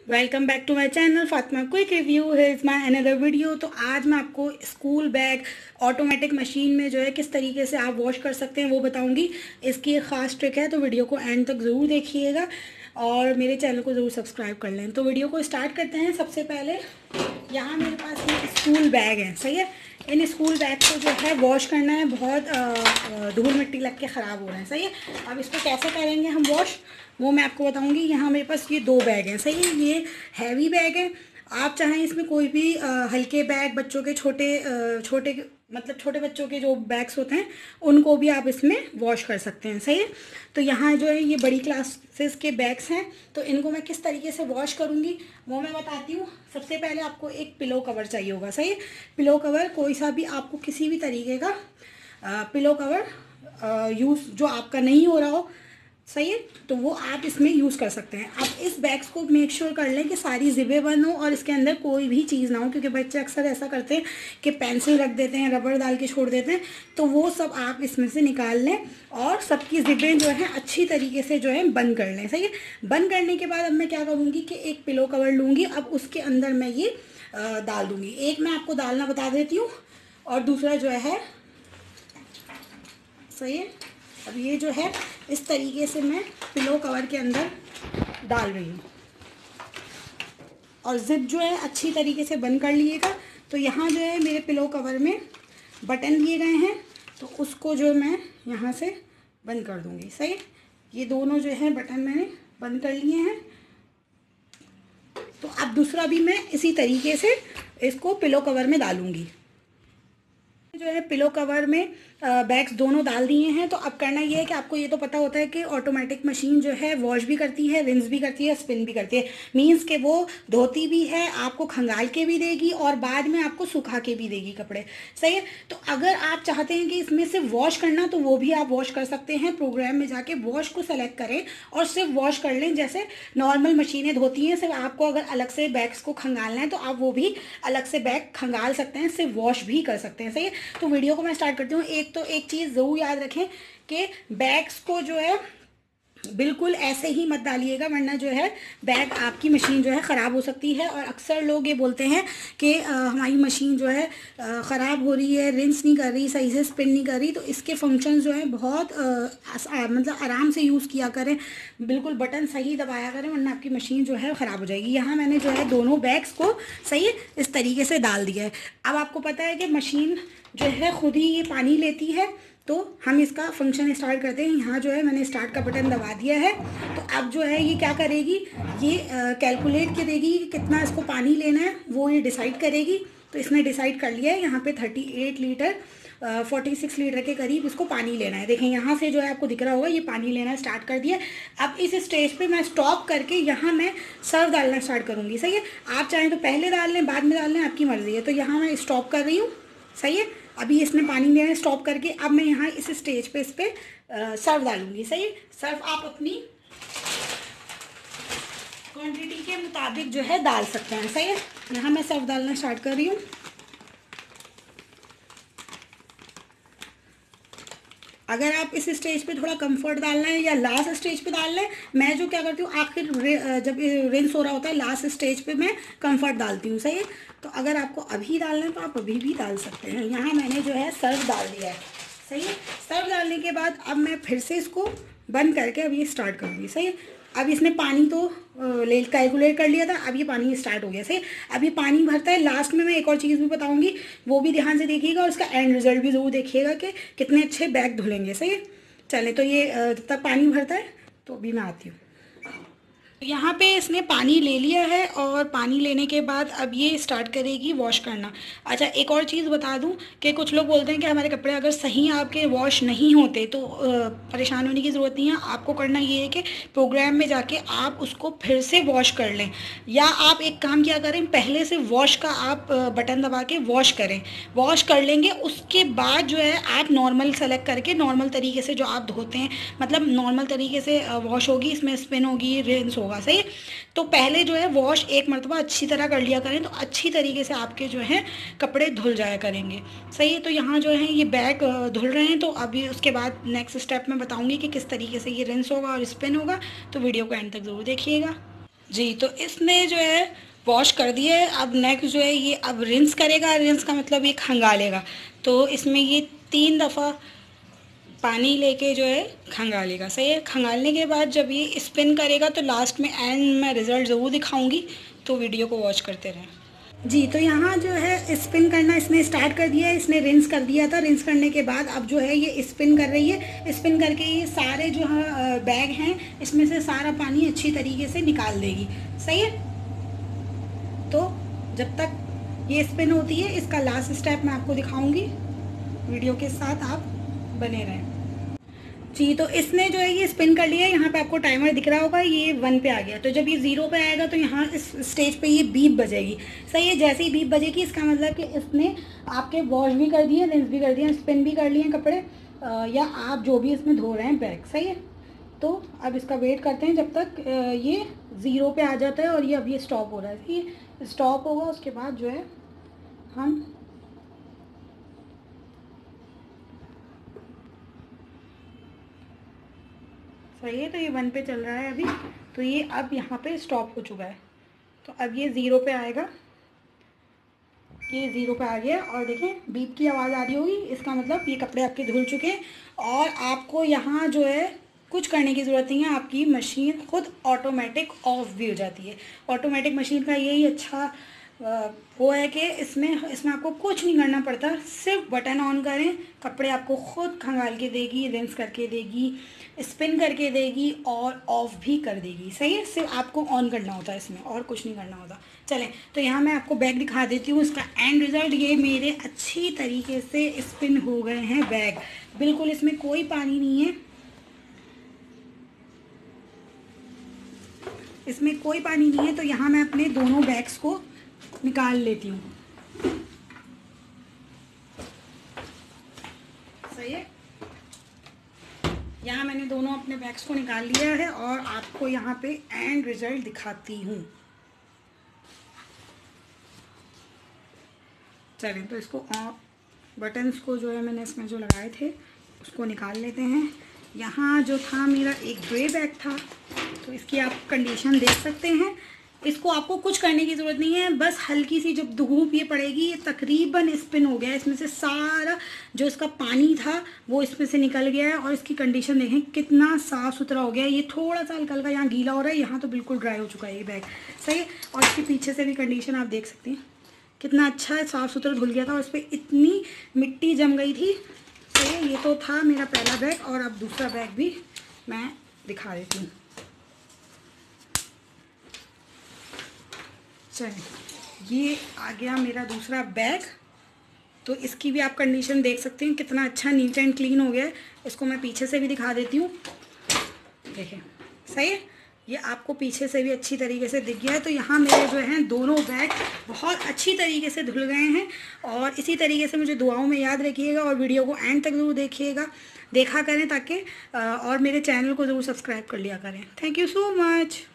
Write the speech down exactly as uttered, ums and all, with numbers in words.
Welcome back to my channel Fatima quick review है is my another video. तो आज मैं आपको स्कूल बैग ऑटोमेटिक मशीन में जो है किस तरीके से आप वॉश कर सकते हैं वो बताऊंगी। इसकी एक ख़ास ट्रिक है, तो वीडियो को एंड तक ज़रूर देखिएगा और मेरे चैनल को ज़रूर सब्सक्राइब कर लें। तो वीडियो को स्टार्ट करते हैं। सबसे पहले यहाँ मेरे पास ये स्कूल बैग है, सही है। इन स्कूल बैग को जो है वॉश करना है, बहुत धूल मिट्टी लग के ख़राब हो रहे हैं, सही है। अब इसको कैसे करेंगे हम वॉश, वो मैं आपको बताऊंगी। यहाँ मेरे पास ये दो बैग हैं, सही है। ये हैवी बैग है, आप चाहें इसमें कोई भी आ, हल्के बैग, बच्चों के छोटे आ, छोटे मतलब छोटे बच्चों के जो बैग्स होते हैं उनको भी आप इसमें वॉश कर सकते हैं, सही है। तो यहाँ जो है ये बड़ी क्लासेस के बैग्स हैं, तो इनको मैं किस तरीके से वॉश करूँगी वो मैं बताती हूँ। सबसे पहले आपको एक पिलो कवर चाहिए होगा, सही है। पिलो कवर कोई सा भी, आपको किसी भी तरीके का आ, पिलो कवर यूज़ जो आपका नहीं हो रहा हो, सही है, तो वो आप इसमें यूज़ कर सकते हैं। आप इस बैग्स को मेक श्योर कर लें कि सारी ज़िबें बंद हो और इसके अंदर कोई भी चीज़ ना हो, क्योंकि बच्चे अक्सर ऐसा करते हैं कि पेंसिल रख देते हैं, रबड़ डाल के छोड़ देते हैं। तो वो सब आप इसमें से निकाल लें और सबकी ज़िबें जो हैं अच्छी तरीके से जो है बंद कर लें, सही है। बंद करने के बाद अब मैं क्या करूँगी कि एक पिलो कवर लूँगी, अब उसके अंदर मैं ये डाल दूँगी। एक मैं आपको डालना बता देती हूँ और दूसरा जो है, सही है। अब ये जो है इस तरीके से मैं पिलो कवर के अंदर डाल रही हूँ और ज़िप जो है अच्छी तरीके से बंद कर लीजिएगा। तो यहाँ जो है मेरे पिलो कवर में बटन दिए गए हैं, तो उसको जो मैं यहाँ से बंद कर दूँगी, सही है। ये दोनों जो है बटन मैंने बंद कर लिए हैं। तो अब दूसरा भी मैं इसी तरीके से इसको पिलो कवर में डालूँगी। जो है पिलो कवर में बैग्स दोनों डाल दिए हैं। तो अब करना ये है कि आपको ये तो पता होता है कि ऑटोमेटिक मशीन जो है वॉश भी करती है, रिंस भी करती है, स्पिन भी करती है। मींस के वो धोती भी है, आपको खंगाल के भी देगी और बाद में आपको सुखा के भी देगी कपड़े, सही है। तो अगर आप चाहते हैं कि इसमें से वॉश करना, तो वो भी आप वॉश कर सकते हैं। प्रोग्राम में जाके वॉश को सेलेक्ट करें और सिर्फ वॉश कर लें, जैसे नॉर्मल मशीनें धोती हैं। सिर्फ आपको अगर अलग से बैग्स को खंगालना है तो आप वो भी अलग से बैग खंगाल सकते हैं, सिर्फ वॉश भी कर सकते हैं, सही है। तो वीडियो को मैं स्टार्ट करती हूँ। एक तो एक चीज़ ज़रूर याद रखें कि बैग्स को जो है बिल्कुल ऐसे ही मत डालिएगा, वरना जो है बैग आपकी मशीन जो है ख़राब हो सकती है। और अक्सर लोग ये बोलते हैं कि आ, हमारी मशीन जो है ख़राब हो रही है, रिंस नहीं कर रही, सही से स्पिन नहीं कर रही। तो इसके फंक्शन जो है बहुत आ, आ, मतलब आराम से यूज़ किया करें, बिल्कुल बटन सही दबाया करें, वरना आपकी मशीन जो है ख़राब हो जाएगी। यहाँ मैंने जो है दोनों बैग्स को सही है इस तरीके से डाल दिया है। अब आपको पता है कि मशीन जो है खुद ही ये पानी लेती है, तो हम इसका फंक्शन स्टार्ट करते हैं। यहाँ जो है मैंने स्टार्ट का बटन दबा दिया है। तो अब जो है ये क्या करेगी, ये कैलकुलेट करेगी कि कितना इसको पानी लेना है, वो ये डिसाइड करेगी। तो इसने डिसाइड कर लिया है, यहाँ पे अड़तीस लीटर छियालीस लीटर के करीब इसको पानी लेना है। देखें यहाँ से जो है आपको दिख रहा होगा, ये पानी लेना स्टार्ट कर दिया। अब इस स्टेज पे मैं स्टॉप करके यहाँ मैं सर्फ डालना स्टार्ट करूँगी, सही है। आप चाहें तो पहले डाल लें, बाद में डाल लें, आपकी मर्ज़ी है। तो यहाँ मैं स्टॉप कर रही हूँ, सही है। अभी इसने पानी लेना स्टॉप करके अब मैं यहाँ इस स्टेज पे इस पर सर्फ डालूंगी, सही है। सर्फ आप अपनी क्वांटिटी के मुताबिक जो है डाल सकते हैं, सही है। यहाँ मैं सर्फ डालना स्टार्ट कर रही हूँ। अगर आप इस स्टेज पे थोड़ा कंफर्ट डालना है या लास्ट स्टेज पे डालना है, मैं जो क्या करती हूँ आखिर जब रिंस हो रहा होता है लास्ट स्टेज पे मैं कंफर्ट डालती हूँ, सही है। तो अगर आपको अभी डालना है तो आप अभी भी डाल सकते हैं। यहाँ मैंने जो है सर्फ डाल दिया है, सही है। सर्फ डालने के बाद अब मैं फिर से इसको बंद करके अब ये स्टार्ट करूँगी, सही है। अब इसने पानी तो ले कैलकुलेट कर लिया था, अब ये पानी स्टार्ट हो गया, सही। अब ये पानी भरता है। लास्ट में मैं एक और चीज़ भी बताऊंगी, वो भी ध्यान से देखिएगा और उसका एंड रिजल्ट भी ज़रूर देखिएगा कि कितने अच्छे बैग धुलेंगे, सही है। चलें, तो ये जब तक पानी भरता है तो अभी मैं आती हूँ। यहाँ पे इसने पानी ले लिया है और पानी लेने के बाद अब ये स्टार्ट करेगी वॉश करना। अच्छा, एक और चीज़ बता दूँ कि कुछ लोग बोलते हैं कि हमारे कपड़े अगर सही आपके वॉश नहीं होते तो परेशान होने की ज़रूरत नहीं है। आपको करना ये है कि प्रोग्राम में जाके आप उसको फिर से वॉश कर लें, या आप एक काम किया करें, पहले से वॉश का आप बटन दबा के वॉश करें। वॉश कर लेंगे, उसके बाद जो है आप नॉर्मल सेलेक्ट करके नॉर्मल तरीके से जो आप धोते हैं, मतलब नॉर्मल तरीके से वॉश होगी, इसमें स्पिन होगी, रिंस होगा, सही। तो पहले जो है वॉश एक मरतबा अच्छी तरह कर लिया करें, तो अच्छी तरीके से आपके जो है कपड़े धुल जाया करेंगे, सही है। तो यहाँ जो है ये बैग धुल रहे हैं, तो अभी उसके बाद नेक्स्ट स्टेप में बताऊंगी कि किस तरीके से ये रिंस होगा और स्पिन होगा। तो वीडियो को एंड तक ज़रूर देखिएगा। जी, तो इसने जो है वॉश कर दिया है। अब नेक्स्ट जो है ये अब रिंस करेगा। रिंस का मतलब ये खंगालेगा। तो इसमें ये तीन दफ़ा पानी लेके जो है खंगालेगा। सही है। खंगालने के बाद जब ये स्पिन करेगा तो लास्ट में एंड में रिज़ल्ट ज़रूर दिखाऊंगी, तो वीडियो को वॉच करते रहें। जी, तो यहाँ जो है स्पिन करना इसने स्टार्ट कर दिया है। इसने रिंस कर दिया था। रिंस करने के बाद अब जो है ये स्पिन कर रही है। स्पिन करके ये सारे जो है बैग हैं इसमें से सारा पानी अच्छी तरीके से निकाल देगी। सही है। तो जब तक ये स्पिन होती है इसका लास्ट स्टेप मैं आपको दिखाऊंगी। वीडियो के साथ आप बने रहें। जी, तो इसने जो है ये स्पिन कर लिया है। यहाँ पे आपको टाइमर दिख रहा होगा, ये वन पे आ गया। तो जब ये ज़ीरो पे आएगा तो यहाँ इस स्टेज पे ये बीप बजेगी। सही है। जैसे ही बीप बजेगी इसका मतलब कि इसने आपके वॉश भी कर दिए, रिंस भी कर दिए, स्पिन भी कर लिए कपड़े, आ, या आप जो भी इसमें धो रहे हैं बैग। सही है। तो अब इसका वेट करते हैं जब तक ये ज़ीरो पे आ जाता है और ये अब ये स्टॉप हो रहा है। सही है। स्टॉप होगा उसके बाद जो है हम सही है। तो ये वन पे चल रहा है अभी। तो ये अब यहाँ पे स्टॉप हो चुका है। तो अब ये ज़ीरो पे आएगा। ये ज़ीरो पे आ गया और देखें बीप की आवाज़ आ रही होगी। इसका मतलब ये कपड़े आपके धुल चुके हैं और आपको यहाँ जो है कुछ करने की ज़रूरत नहीं है। आपकी मशीन खुद ऑटोमेटिक ऑफ भी हो जाती है। ऑटोमेटिक मशीन का यही अच्छा वो है कि इसमें इसमें आपको कुछ नहीं करना पड़ता। सिर्फ बटन ऑन करें, कपड़े आपको खुद खंगाल के देगी, रिंस करके देगी, स्पिन करके देगी और ऑफ़ भी कर देगी। सही है। सिर्फ आपको ऑन करना होता है इसमें, और कुछ नहीं करना होता। चलें, तो यहाँ मैं आपको बैग दिखा देती हूँ। इसका एंड रिज़ल्ट ये मेरे अच्छी तरीके से स्पिन हो गए हैं बैग। बिल्कुल इसमें कोई पानी नहीं है, इसमें कोई पानी नहीं है। तो यहाँ मैं अपने दोनों बैग्स को निकाल लेती हूँ। सही है। यहाँ मैंने दोनों अपने बैग्स को निकाल लिया है और आपको यहाँ पे एंड रिजल्ट दिखाती हूँ। चलें, तो इसको बटन्स को जो है मैंने इसमें जो लगाए थे उसको निकाल लेते हैं। यहाँ जो था मेरा एक ग्रे बैग था, तो इसकी आप कंडीशन देख सकते हैं। इसको आपको कुछ करने की ज़रूरत नहीं है, बस हल्की सी जब धूप ये पड़ेगी ये तकरीबन स्पिन हो गया। इसमें से सारा जो इसका पानी था वो इसमें से निकल गया है और इसकी कंडीशन देखें कितना साफ़ सुथरा हो गया है। ये थोड़ा सा हल्का हल्का यहाँ गीला हो रहा है, यहाँ तो बिल्कुल ड्राई हो चुका है ये बैग। सही है। और इसके पीछे से भी कंडीशन आप देख सकते हैं कितना अच्छा है, साफ़ सुथरा धुल गया था और इस पर इतनी मिट्टी जम गई थी। सही है। ये तो था मेरा पहला बैग और अब दूसरा बैग भी मैं दिखा देती हूँ। चलिए, ये आ गया मेरा दूसरा बैग। तो इसकी भी आप कंडीशन देख सकते हैं कितना अच्छा नीट एंड क्लीन हो गया है। इसको मैं पीछे से भी दिखा देती हूँ। देखें, सही है। ये आपको पीछे से भी अच्छी तरीके से दिख गया है। तो यहाँ मेरे जो हैं दोनों बैग बहुत अच्छी तरीके से धुल गए हैं और इसी तरीके से मुझे दुआओं में याद रखिएगा और वीडियो को एंड तक ज़रूर देखिएगा, देखा करें ताकि और मेरे चैनल को ज़रूर सब्सक्राइब कर लिया करें। Thank you so much.